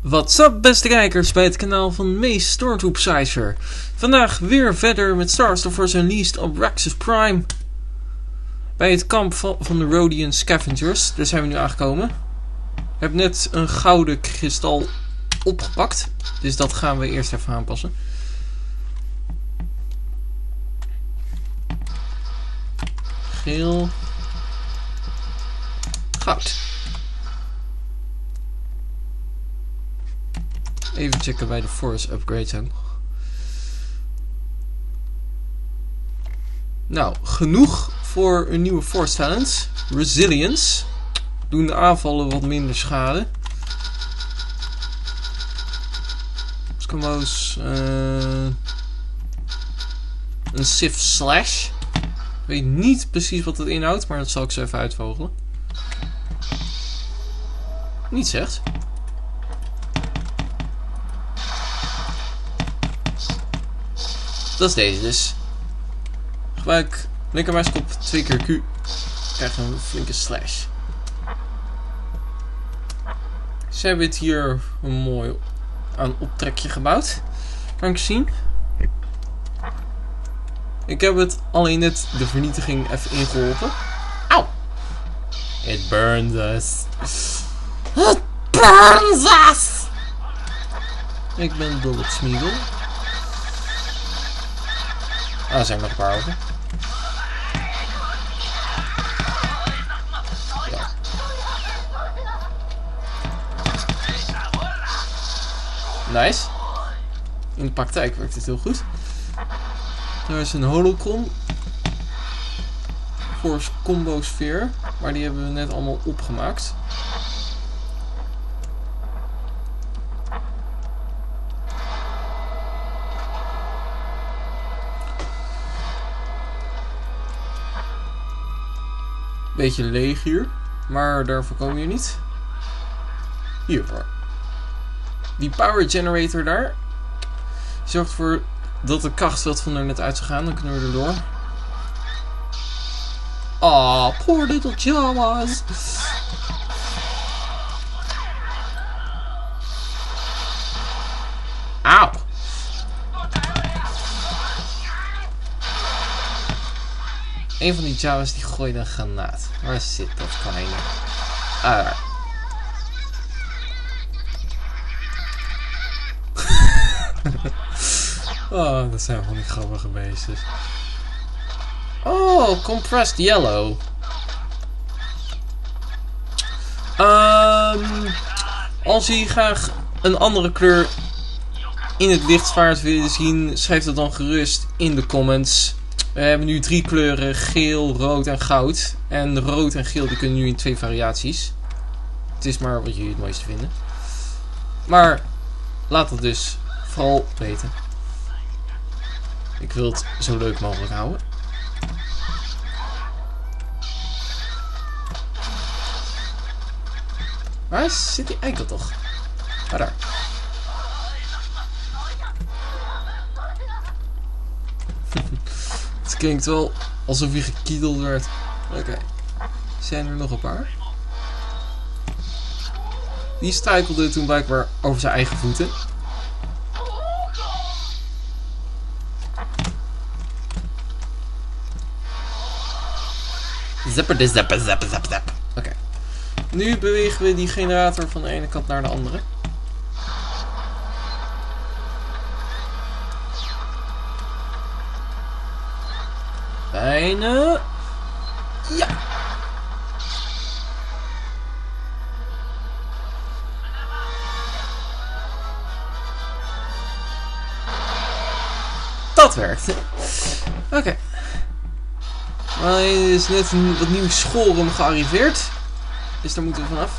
What's up beste kijkers bij het kanaal van Mees Stormtroopsizer. Vandaag weer verder met Star Wars The Force Unleashed op Raxus Prime. Bij het kamp van de Rodian Scavengers. Daar zijn we nu aangekomen. Ik heb net een gouden kristal opgepakt. Dus dat gaan we eerst even aanpassen. Geel. Goud. Even checken bij de Force upgrades ook. Nou, genoeg voor een nieuwe Force talent. Resilience. Doen de aanvallen wat minder schade. Eskimo's. Een Sith Slash. Ik weet niet precies wat het inhoudt, maar dat zal ik zo even uitvogelen. Niet zegt. Dat is deze dus. Gebruik linkermuiskop 2 keer Q. Krijg een flinke slash. Ze hebben het hier een mooi aan optrekje gebouwd. Kan ik zien. Ik heb het alleen net de vernietiging even ingeholpen. Auw! It burns us. It burns us! Ik ben Bullet Smeagol. Ah, er zijn nog een paar over. Ja. Nice. In de praktijk werkt het heel goed. Er is een holocron. Force combo sfeer. Maar die hebben we net allemaal opgemaakt. Beetje leeg hier, maar daarvoor komen we niet. Hiervoor. Die power generator daar zorgt ervoor dat de krachtveld van er net uit zou gaan. Dan kunnen we erdoor. Oh, poor little Jawas. Auw. Een van die Jawas die gooide een granaat. Waar zit dat kleine? Ah, daar. Oh, dat zijn van die grappige beestjes. Oh, compressed yellow. Als je graag een andere kleur in het lichtzwaard wil zien, schrijf dat dan gerust in de comments. We hebben nu 3 kleuren, geel, rood en goud. En rood en geel die kunnen nu in 2 variaties. Het is maar wat jullie het mooiste vinden. Maar laat het dus vooral weten. Ik wil het zo leuk mogelijk houden. Waar zit die eikel toch? Ah, daar. Het klinkt wel alsof hij gekiedeld werd. Oké. Zijn er nog een paar? Die struikelde toen blijkbaar over zijn eigen voeten. Zapper, zapper, zapper, zapper. Oké. Nu bewegen we die generator van de ene kant naar de andere. Bijna. Ja. Dat werkt. Oké. Maar er is net een wat nieuw schoolroom gearriveerd. Dus daar moeten we vanaf.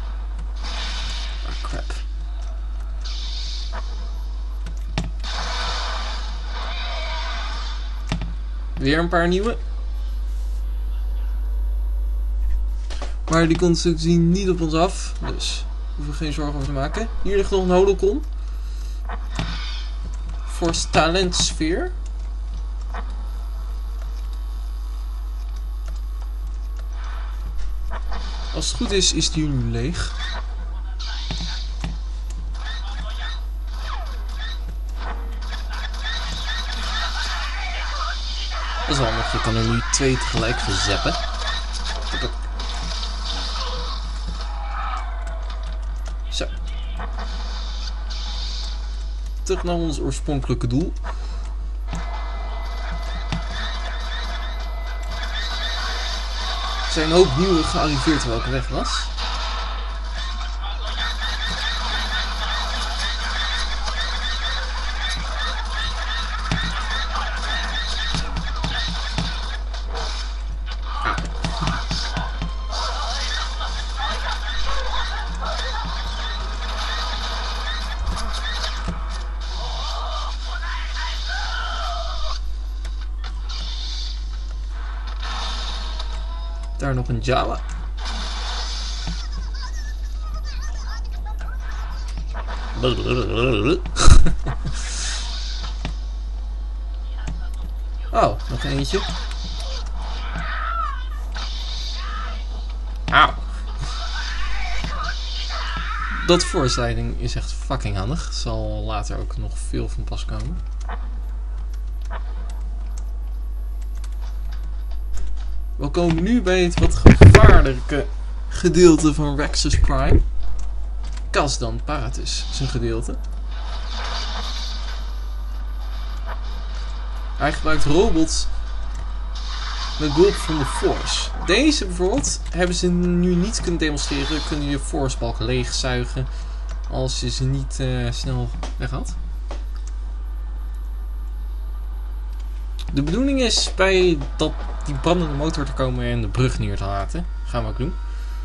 Ah, crap. Weer een paar nieuwe. Maar die komt zo te zien niet op ons af. Dus hoeven we geen zorgen over te maken. Hier ligt nog een holocron. Force Talent Sphere. Als het goed is, is die nu leeg. Dat is wel handig, je kan er nu 2 tegelijk verzeppen. Zo. Terug naar ons oorspronkelijke doel. Er zijn een hoop nieuwe gearriveerd welke weg was. Daar nog een Java. Oh, nog eentje. Auw. Dat voorsleiding is echt fucking handig. Zal later ook nog veel van pas komen. We komen nu bij het wat gevaarlijke gedeelte van Raxus Prime. Kazdan Paratus is een gedeelte. Hij gebruikt robots met behulp van de Force. Deze bijvoorbeeld hebben ze nu niet kunnen demonstreren. Kunnen je Forcebalk leegzuigen als je ze niet snel weg had. De bedoeling is bij die brandende motor te komen en de brug neer te laten. Gaan we ook doen.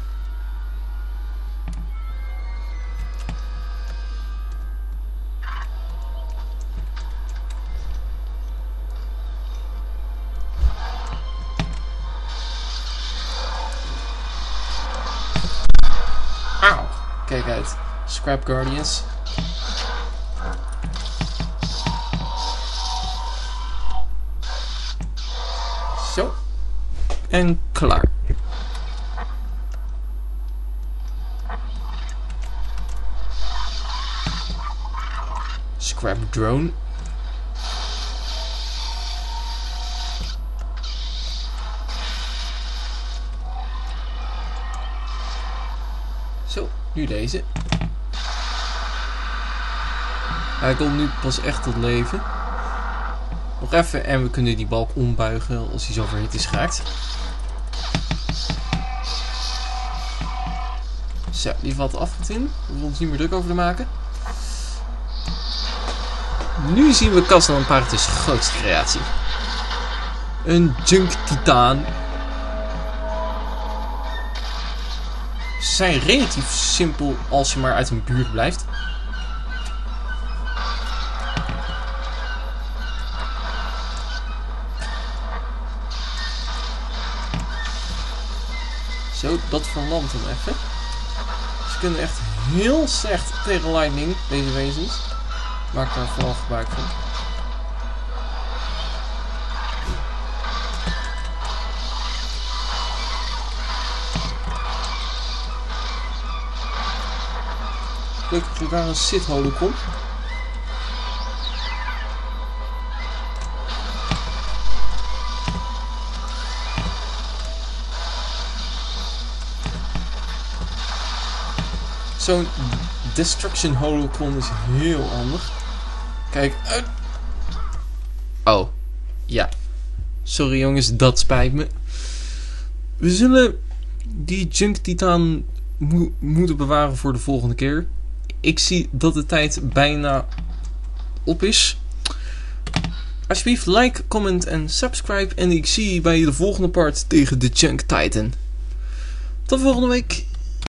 Auw! Kijk uit. Scrap Guardians. Zo. En klaar. Scrap drone. Zo, nu deze. Hij komt nu pas echt tot leven. Nog even en we kunnen die balk ombuigen als hij zo verhit is geraakt. Zo, die valt afgetind. We hoeven ons niet meer druk over te maken. Nu zien we Kazdan Paratus' grootste creatie. Een Junk Titaan. Ze zijn relatief simpel als je maar uit een buurt blijft. Zo, dat verlamt hem even. Ze kunnen echt heel slecht tegen lightning, deze wezens. Maak daar vooral gebruik van. Gelukkig is daar een Sith holocron. Zo'n Destruction holocron is heel handig. Kijk uit. Oh, ja. Sorry jongens, dat spijt me. We zullen die Junk Titaan moeten bewaren voor de volgende keer. Ik zie dat de tijd bijna op is. Alsjeblieft like, comment en subscribe. En ik zie je bij de volgende part tegen de Junk Titan. Tot volgende week.